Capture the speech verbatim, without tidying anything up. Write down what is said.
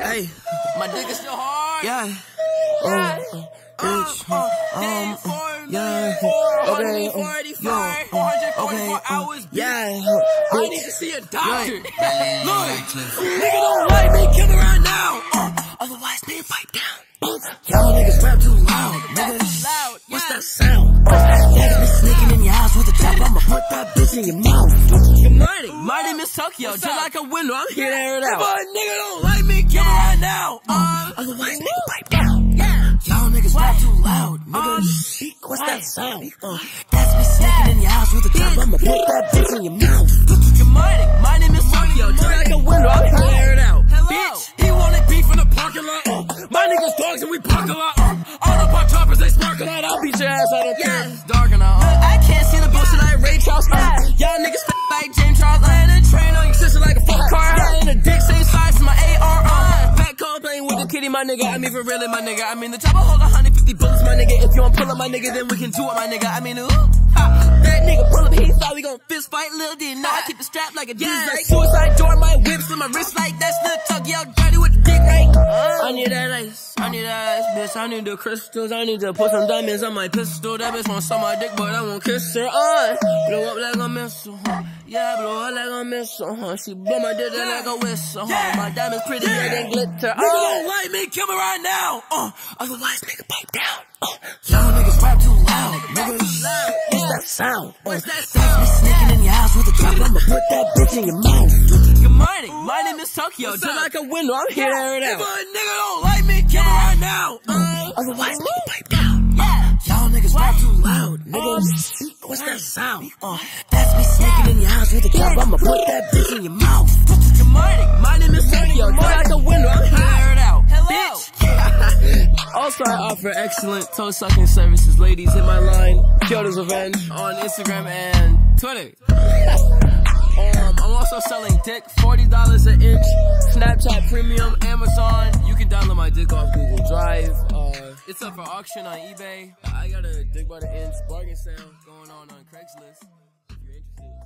Hey, my dick is still hard. Yeah. Yeah. Um, bitch. Um, yeah. Okay. Yo. Okay. Hours, yeah. I need to see a doctor. Look, nigga don't like me, kill me right now. Uh, otherwise, nigga, pipe down. Y'all niggas rap too loud, nigga. Loud. What's that sound? That me sneaking in your house with a trap. I'ma put that bitch in your mouth. Good morning. My name is Tokyo. Just like a window, I'm here to air it out. But nigga don't like me, kill me right now. Uh, otherwise, nigga, pipe down. Yeah. Y'all niggas rap too loud, nigga. Um, What's that sound? Uh, that's me sneaking in your house with a trap. I'ma put that bitch in your mouth. Good morning. My name is Tokyo. Just like a window, I'm here to air it out. Hello. Bitch, he wanted beef in the parking lot. Uh, my niggas dogs and we park a lot. Uh, all the pop choppers, they sparkle out. I'll beat your ass, I don't care. It's dark and out. I can't see the bullshit like Ray Charles. Uh, y'all niggas like James Charles. I ain't a train on your sister like a fuck car. I ain't a dick, same size as my A R. Uh, fat cone playing with the kitty, my nigga. I mean, for real, my nigga. I mean, the top of hold one hundred fifty bullets, my nigga. If you want pull up, my nigga, then we can do it, my nigga. I mean, ooh. Ha, that nigga pull up, he thought we gon' fist fight. Lil' did not. I keep the strap like a dude's like suicide door. My whips in my wrist like that's the Tokyo dirty with the dick right. Uh, I need that ice. I need that ice, bitch. I need the crystals. I need to put some diamonds on my pistol. That bitch wanna suck my dick, but I won't kiss her. Uh, blow up like a missile. Huh? Yeah, blow up like a missile. Huh? She blow my dick like a whistle. Huh? My diamonds pretty red and glitter. Nigga don't like me, kill me right now. Uh, otherwise, nigga, pipe down. Uh, y'all niggas rap too loud, nigga. What's that sound? What's that sound? That's me sneaking in your house with a trap. I'ma put that bitch in your mouth. Good morning. My name is Tokyo. Just like a window, I'm here to air it out. If a nigga don't like me, kill me right now. Uh, otherwise, nigga, pipe down. Yeah. Y'all niggas rap too loud, nigga. What's that sound? Uh, that's me sneaking in your house with a trap. I'ma put that bitch in your mouth. Good morning. My name is Tokyo. Just like a window, I'm here to air it out. Hello. Bitch. Also, I offer excellent toe sucking services. Ladies, hit my line. Kyoto's Revenge on Instagram and Twitter. um, I'm also selling dick, forty dollars an inch. Snapchat Premium, Amazon. You can download my dick off Google Drive. Uh, it's up for auction on eBay. I got a dick by the inch bargain sale going on on Craigslist. If you're interested.